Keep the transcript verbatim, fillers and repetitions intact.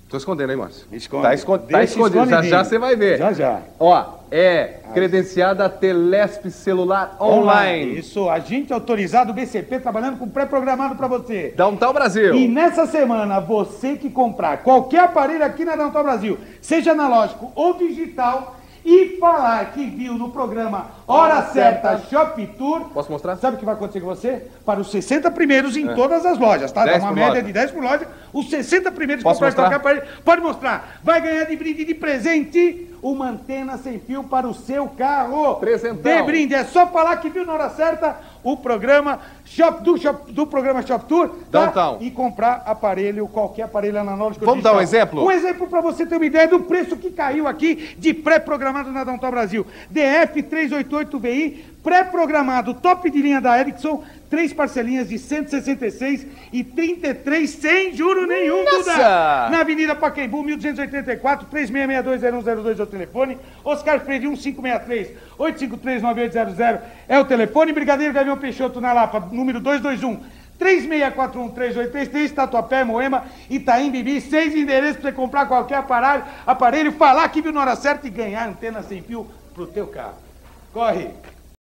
Tô escondendo, hein, Márcio? Esconde. Tá, escon... tá Deixa escondido, já já você vai ver. Já, já. Ó, é credenciada Telesp Celular Online. Isso, agente autorizado B C P trabalhando com pré-programado para você. Downtown Brasil. E nessa semana, você que comprar qualquer aparelho aqui na Downtown Brasil, seja analógico ou digital, e falar que viu no programa Hora Certa Shop Tour... Posso mostrar? Sabe o que vai acontecer com você? Para os sessenta primeiros em é. todas as lojas, tá? Dá uma média loja. de dez por loja. Os sessenta primeiros que comprar qualquer aparelho... Pode mostrar. Vai ganhar de brinde de presente uma antena sem fio para o seu carro. Presentão. De brinde. É só falar que viu na Hora Certa o programa Shop do, Shop, do programa Shop Tour, tá? Downtown. E comprar aparelho, qualquer aparelho analógico. Vamos digital. dar um exemplo? Um exemplo para você ter uma ideia do preço que caiu aqui de pré-programado na Downtown Brasil. D F trezentos e oitenta e oito V I, pré-programado, top de linha da Ericsson, três parcelinhas de cento e sessenta e seis e trinta e três sem juro nenhum, Duda. Na Avenida Pacaembu, mil duzentos e oitenta e quatro, três seis seis dois zero um zero dois é o telefone. Oscar Freire, um cinco seis três, oito cinco três, nove oito zero zero é o telefone. Brigadeiro Gavião Peixoto na Lapa, número dois dois um, três seis quatro um, três oito três três, Tatuapé, Moema, Itaim, Bibi, seis endereços para você comprar qualquer aparelho, aparelho, falar que viu na Hora Certa e ganhar antena sem fio pro teu carro. Corre!